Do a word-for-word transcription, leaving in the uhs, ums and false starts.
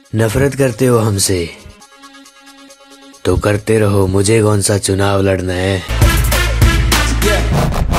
नफरत करते हो हमसे तो करते रहो, मुझे कौन सा चुनाव लड़ना है।